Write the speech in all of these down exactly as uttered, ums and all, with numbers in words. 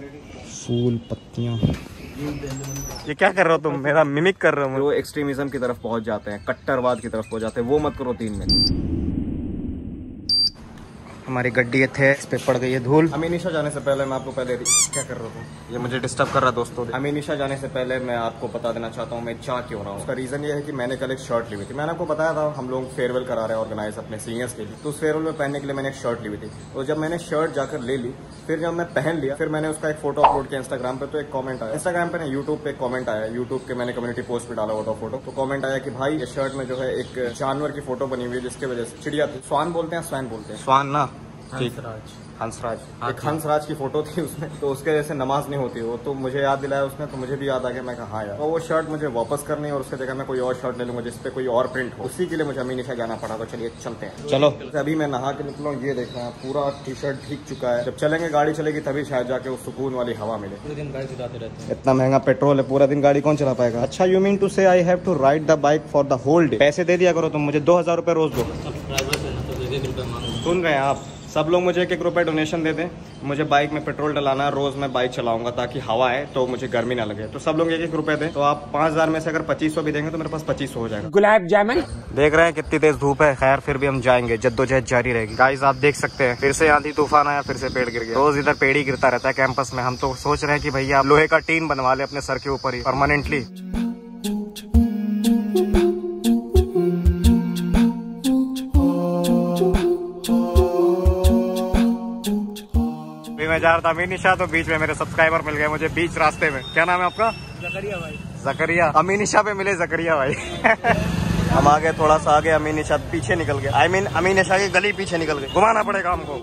फूल पत्तियां। ये क्या कर रहे हो तुम? मेरा मिमिक कर रहे हो। वो एक्सट्रीमिज्म की तरफ पहुंच जाते हैं, कट्टरवाद की तरफ पहुंच जाते हैं, वो मत करो तीन में। हमारी गड्डी थे, इस पे पड़ गई है धूल। अमीनिशा जाने से पहले मैं आपको पहले क्या कर रहा हूँ, ये मुझे डिस्टर्ब कर रहा है दोस्तों। अमीनिशा जाने से पहले मैं आपको बता देना चाहता हूँ मैं चाह क्यों रहा हूँ। उसका रीजन ये है कि मैंने कल एक शर्ट ली हुई थी। मैंने आपको बताया था हम लोग फेयरवेल करा रहे हैं ऑर्गेनाइज अपने सीनियर्स के लिए, तो उस फेयरवेल में पहनने के लिए मैंने एक शर्ट ली हुई थी। तो जब मैंने शर्ट जाकर ले ली, फिर जब मैं पहन लिया, फिर मैंने उसका एक फोटो अपलोड किया इंस्टाग्राम पे, तो एक कमेंट आया इंस्टाग्राम पे, यूट्यूब पे कमेंट आया, यूट्यूब के मैंने कम्युनिटी पोस्ट पे डाला होता फोटो, तो कमेंट आया कि भाई ये शर्ट में जो है एक जानवर की फोटो बनी हुई है, जिसकी वजह से चिड़िया थी, स्वान बोलते हैं, स्वैन बोलते हैं, स्वान ना, हंसराज, हंसराज, एक हंसराज की फोटो थी उसमें, तो उसके जैसे नमाज नहीं होती वो, तो मुझे याद दिलाया उसने, तो मुझे भी याद आ गया। मैं कहा हाँ यार, तो वो शर्ट मुझे वापस करनी है और उसकी जगह मैं कोई और शर्ट ले लूंगा जिसपे कोई और प्रिंट हो, उसी के लिए मुझे अमीनिशा जाना पड़ा। तो चलिए चलते हैं। चलो अभी मैं नहा के निकलूँ, ये देखना पूरा टी शर्ट भीग चुका है। जब चलेंगे, गाड़ी चलेगी तभी शायद जाके उस सुकून वाली हवा मिले। पूरे दिन गाड़ी चलाते रहते हैं, इतना महंगा पेट्रोल है, पूरा दिन गाड़ी कौन चला पाएगा। अच्छा, you mean to say I have to ride the bike for the whole day. पैसे दे दिया करो तुम मुझे, दो हजार रुपए रोज दो। सुन रहे हैं आप? सब लोग मुझे एक एक रुपए डोनेशन दे दें, मुझे बाइक में पेट्रोल डलाना है, रोज मैं बाइक चलाऊंगा ताकि हवा है तो मुझे गर्मी ना लगे। तो सब लोग एक एक रुपए दें, तो आप पाँच हजार में से अगर पच्चीस सौ भी देंगे तो मेरे पास पच्चीस सौ हो जाएगा। गुलाब जामुन देख रहे हैं कितनी तेज धूप है, खैर फिर भी हम जाएंगे, जद्दोजहद जारी रहेगी। गाइस आप देख सकते हैं फिर से आंधी तूफान आया, फिर से पेड़ गिर गया। रोज इधर पेड़ ही गिरता रहता है कैंपस में। हम तो सोच रहे हैं कि भैया लोहे का टीन बनवा ले अपने सर के ऊपर ही परमानेंटली। मैं जा रहा था अमीनिशा, तो बीच में मेरे सब्सक्राइबर मिल गए मुझे बीच रास्ते में। क्या नाम है आपका? जकरिया भाई। जकरिया, अमीनिशा पे मिले जकरिया भाई। हम आगे थोड़ा सा आगे, अमीनिशा पीछे निकल गए। आई मीन अमीनिशा की गली पीछे निकल गई, घुमाना पड़ेगा हमको।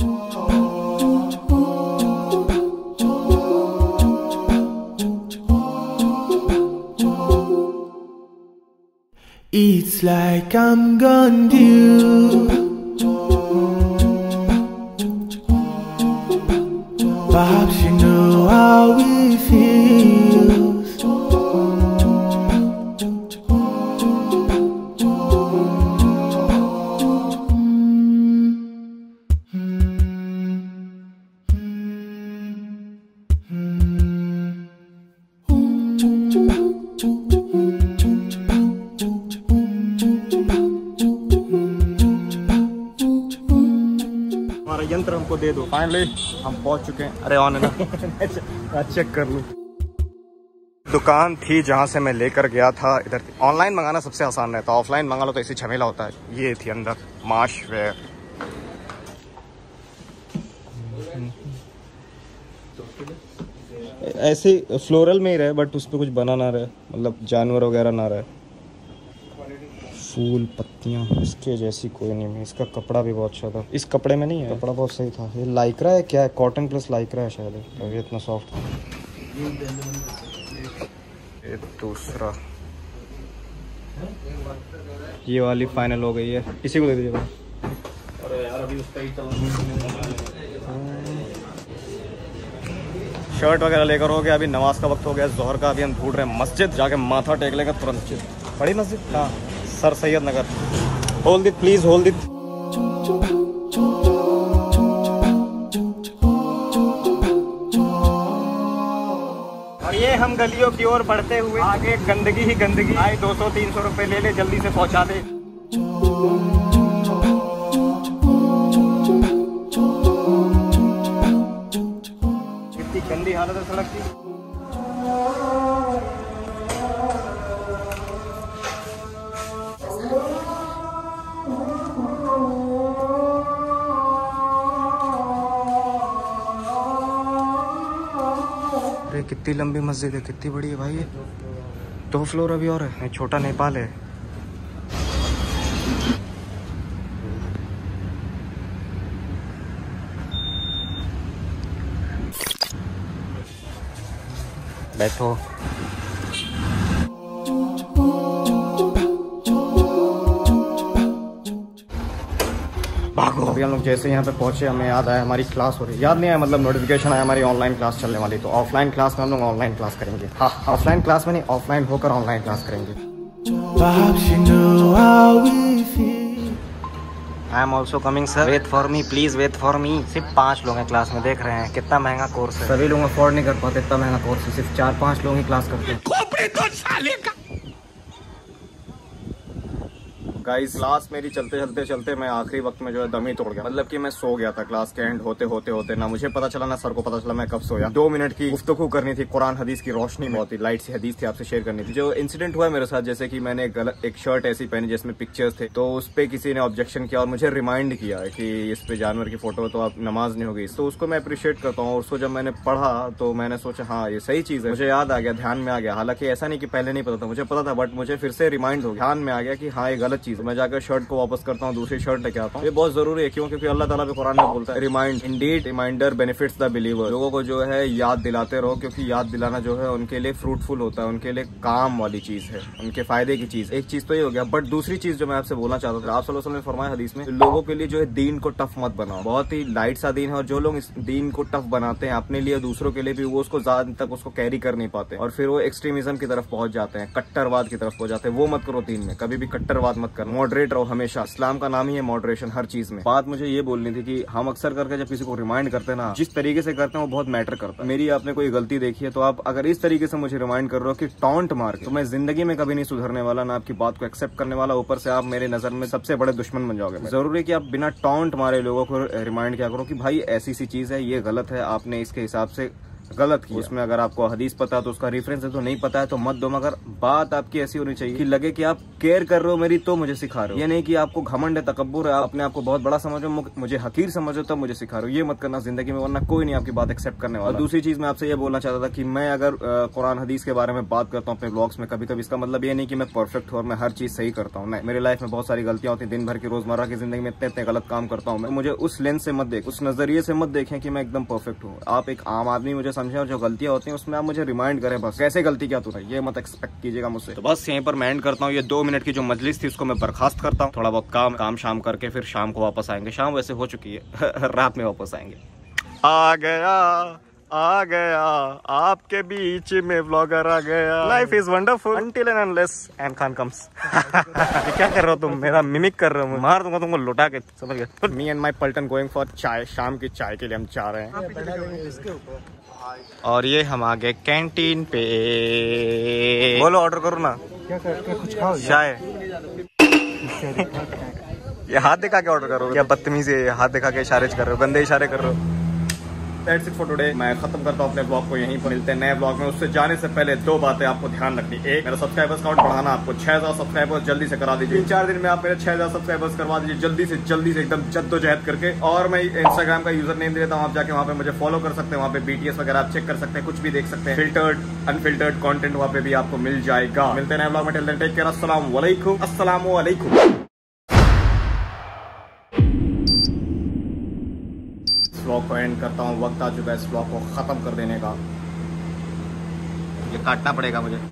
It's like I'm gone due. Perhaps you know how it feels. यंत्र हमको दे दो। फाइनली हम पहुंच चुके हैं। अरे ऑन है ना? चेक कर लूं। दुकान थी जहां से मैं लेकर गया था, इधर थी। ऑनलाइन मंगाना सबसे आसान रहता है, ऑफलाइन मंगा लो तो ऐसी झमेला होता है। ये थी अंदर माश वेयर। ऐसे फ्लोरल में ही रहे, बट उस पर कुछ बना ना रहे, मतलब जानवर वगैरह ना रहे। फूल पत्तियां इसके जैसी कोई नहीं है। इसका कपड़ा भी बहुत अच्छा था, इस कपड़े में नहीं है, कपड़ा बहुत सही था। ये लाइक्रा है क्या है? कॉटन प्लस लाइक्रा है शायद, ये इतना सॉफ्ट था। ये दूसरा, ये वाली फाइनल हो गई है, इसी को दे दीजिएगा। अरे यार अभी उसका ही शर्ट वगैरह लेकर हो गया। अभी नमाज का वक्त हो गया, जोहर का। अभी हम ढूंढ रहे हैं मस्जिद, जाके माथा टेक लेगा तुरंत। बड़ी मस्जिद, हाँ, sir Syed Nagar. Hold it please, hold it. और ये हम गलियों की ओर बढ़ते हुए, आगे गंदगी ही गंदगी। आए दो सौ तीन सौ रुपए ले ले, जल्दी से पहुंचा दे। इतनी गंदी हालत है सड़क की। अरे कितनी लंबी मस्जिद है, कितनी बड़ी है भाई ये। दो फ्लोर अभी और है, छोटा नेपाल है। बैठो। भागो। अभी हम लोग जैसे यहाँ पे पहुंचे, हमें याद आया हमारी क्लास हो रही। याद नहीं आया, मतलब नोटिफिकेशन आया हमारी ऑनलाइन क्लास चलने वाली। तो ऑफलाइन क्लास में हम लोग ऑनलाइन क्लास करेंगे। हाँ, ऑफलाइन क्लास में नहीं, ऑफलाइन होकर ऑनलाइन क्लास करेंगे। I am also coming sir, wait for me please, wait for me. सिर्फ पांच लोग हैं क्लास में, देख रहे हैं कितना महंगा कोर्स है। सभी लोग अफोर्ड नहीं कर पाते इतना महंगा कोर्स है, सिर्फ चार पांच लोग ही क्लास करते हैं। गाइस क्लास मेरी चलते चलते चलते मैं आखिरी वक्त में जो है दम ही तोड़ गया। मतलब कि मैं सो गया था क्लास के एंड होते होते होते ना मुझे पता चला ना सर को पता चला मैं कब सोया। दो मिनट की गुफ्तगू करनी थी कुरान हदीस की रोशनी में, बहुत ही लाइट सी हदीस थी आपसे शेयर करनी थी। जो इंसिडेंट हुआ मेरे साथ, जैसे कि मैंने गलत एक शर्ट ऐसी पहनी जिसमें पिक्चर्स थे, तो उस पर किसी ने ऑब्जेक्शन किया और मुझे रिमाइंड किया कि इस पे जानवर की फोटो तो आप नमाज नहीं होगी। तो उसको मैं अप्रिशिएट करता हूँ। उसको जब मैंने पढ़ा तो मैंने सोचा हाँ ये सही चीज है, मुझे याद आ गया, ध्यान में आ गया। हालांकि ऐसा नहीं कि पहले नहीं पता था, मुझे पता था, बट मुझे फिर से रिमाइंड हो गया, ध्यान में आ गया कि हाँ ये गलत चीज है। मैं जाकर शर्ट को वापस करता हूँ, दूसरी शर्ट लेके आता हूँ। ये बहुत जरूरी है, क्यों? क्योंकि अल्लाह ताला भी कुरान में बोलता है remind indeed reminder benefits the believer. लोगों को जो है याद दिलाते रहो, क्योंकि याद दिलाना जो है उनके लिए फ्रूटफुल होता है, उनके लिए काम वाली चीज है, उनके फायदे की चीज। एक चीज तो ये हो गया, बट दूसरी चीज जो मैं आपसे बोलना चाहता था, आप सल्लल्लाहु अलैहि वसल्लम ने फरमाया हदीस में, लोगों के लिए जो है दीन को टफ मत बनाओ। बहुत ही लाइट सा दीन है, और जो लोग इस दीन को टफ बनाते हैं अपने लिए दूसरों के लिए भी, वो उसको ज्यादा तक उसको कैरी कर नहीं पाते और फिर वो एक्सट्रीमिज्म की तरफ पहुंच जाते हैं, कट्टरवाद की तरफ पहुंच जाते हैं। वो मत करो दीन में, कभी भी कट्टरवाद मत करो, मॉडरेट रहो हमेशा। इस्लाम का नाम ही है मॉडरेशन हर चीज में। बात मुझे ये बोलनी थी कि हम अक्सर करके जब किसी को रिमाइंड करते हैं ना, जिस तरीके से करते हैं वो बहुत मैटर करता है। मेरी आपने कोई गलती देखी है तो आप अगर इस तरीके से मुझे रिमाइंड कर रहे हो कि टॉन्ट मार के, तो मैं जिंदगी में कभी नहीं सुधरने वाला, ना आपकी बात को एक्सेप्ट करने वाला, ऊपर से आप मेरे नजर में सबसे बड़े दुश्मन बन जाओगे। जरूरी है कि आप बिना टॉन्ट मारे लोगों को रिमाइंड किया करो कि भाई ऐसी सी चीज है, ये गलत है, आपने इसके हिसाब से गलत किया। उसमें अगर आपको हदीस पता है तो उसका रेफरेंस है, तो नहीं पता है तो मत दो, मगर बात आपकी ऐसी होनी चाहिए कि लगे कि आप केयर कर रहे हो मेरी, तो मुझे सिखा रहे हो। ये नहीं कि आपको घमंड है, तकब्बुर है, आप अपने आप को बहुत बड़ा समझो, मुझे हकीर समझो तब मुझे सिखा रहे हो। ये मत करना जिंदगी में, वरना कोई नहीं आपकी बात एक्सेप्ट करने वाला। दूसरी चीज मैं आपसे ये बोलना चाहता था कि मैं अगर कुरान हदीस के बारे में बात करता हूँ अपने ब्लॉग्स में कभी कभी, इसका मतलब ये नहीं कि मैं परफेक्ट हूँ और मैं हर चीज सही करता हूँ। नहीं, मेरी लाइफ में बहुत सारी गलतियां होती है, दिन भर की रोजमर्रा की जिंदगी में इतने इतने गलत काम करता हूँ मैं। मुझे उस लेंस से मत देख, उस नजरिए से मत देखें कि मैं एकदम परफेक्ट हूँ। आप एक आम आदमी मुझे समझें, और जो गलतियां होती हैं उसमें आप मुझे रिमाइंड करें बस, कैसे गलती क्या तू है, ये मत एक्सपेक्ट कीजिएगा मुझसे। तो बस यहीं पर मैं एंड करता हूँ। ये दो मिनट की जो मजलिस थी उसको मैं बर्खास्त करता हूँ। थोड़ा बहुत काम काम शाम करके फिर शाम को वापस आएंगे। शाम वैसे हो चुकी है रात में वापस आएंगे। आ गया आ गया आपके बीच में व्लॉगर आ गया। Life is wonderful until and unless M Khan comes. क्या कर रहे हो तुम? मेरा मिमिक कर रहे हो, मार दूंगा तुमको लौटा के, समझ गए? मी एंड माई पल्टन गोइंग फॉर चाय, शाम की चाय के लिए हम चाह रहे हैं। और ये हम आ गए कैंटीन पे। बोलो ऑर्डर करो ना। क्या कर, क्या कुछ खाओ? चाय। ये हाथ दिखा के ऑर्डर करो, क्या बदतमीजी है? हाथ दिखा के इशारे कर रहे हो, गंदे इशारे कर रहे हो। That's it for today। मैं खत्म करता हूँ अपने ब्लॉग को यहीं पर। मिलते हैं नए ब्लॉग में। उससे जाने से पहले दो बातें आपको ध्यान रखनी। एक, मेरा सब्सक्राइबर्स काउंट बढ़ाना, आपको छह हजार सब्सक्राइबर्स जल्दी से करा दीजिए। तीन चार दिन में आप मेरे छह हजार सब्सक्राइबर्स करवा दीजिए, जल्दी से जल्दी से एकदम जद्दोजहद करके। और मैं इंस्टाग्राम का यूजर नेम दे देता हूँ, आप जाके वहाँ पे मुझे फॉलो कर सकते हैं। वहाँ पे बीटीएस वगैरह आप चेक कर सकते हैं, कुछ भी देख सकते हैं। फिल्टर्ड अनफिल्टर्ड कंटेंट वहाँ पे भी आपको मिल जाएगा। मिलते हैं नए ब्लॉग में। Till then take care. अस्सलाम वालेकुम। अस्सलाम वालेकुम। ब्लॉग को एंड करता हूँ, वक्त आ चुका है इस ब्लॉग को खत्म कर देने का। ये काटना पड़ेगा मुझे।